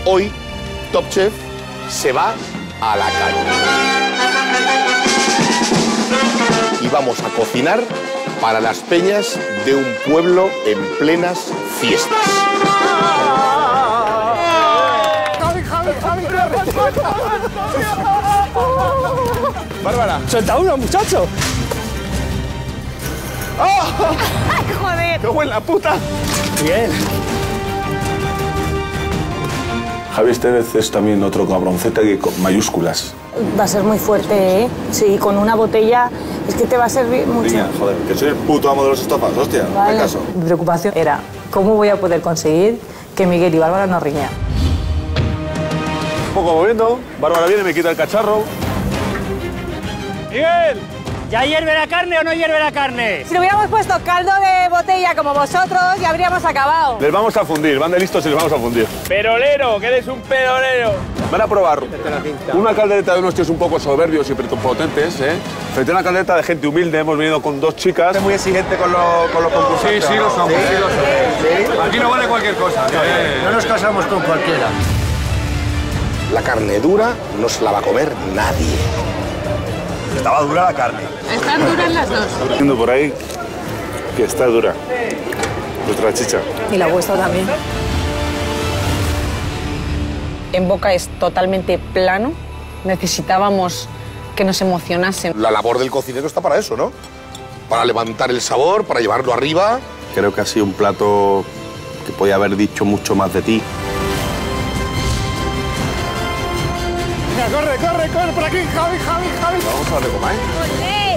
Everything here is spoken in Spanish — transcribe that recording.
hoy Top Chef se va a la calle. Y vamos a cocinar para las peñas de un pueblo en plenas fiestas. Bárbara, suelta uno, muchacho. ¡Oh! ¡Joder! ¡Qué buena puta! Bien. Javi Estevez es también otro cabroncete que con mayúsculas. Va a ser muy fuerte, ¿eh? Sí, con una botella es que te va a servir mucho. Niña, joder, que soy el puto amo de los estopas, hostia, Vale. ¿qué caso? Mi preocupación era cómo voy a poder conseguir que Miguel y Bárbara no riñan. Un poco moviendo, Bárbara viene, me quita el cacharro. ¡Miguel! ¿Ya hierve la carne o no hierve la carne? Si le hubiéramos puesto caldo de botella como vosotros, ya habríamos acabado. Les vamos a fundir, van de listos y les vamos a fundir. ¡Perolero! ¡Que eres un perolero! Van a probar una caldereta de unos tíos un poco soberbios y pretopotentes, ¿eh? Frente a una caldereta de gente humilde, hemos venido con 2 chicas. Es muy exigente con los concursantes. Sí, lo somos, sí, lo somos. Aquí no vale cualquier cosa. No nos casamos con cualquiera. La carne dura no se la va a comer nadie. Estaba dura la carne. Están duras las dos. Viendo por ahí que está dura. Nuestra chicha. Y la vuestra también. En boca es totalmente plano. Necesitábamos que nos emocionasen. La labor del cocinero está para eso, ¿no? Para levantar el sabor, para llevarlo arriba. Creo que ha sido un plato que podía haber dicho mucho más de ti. Venga, corre, corre, corre por aquí, Javi. Vamos a ver cómo, ¿eh? ¡Eh!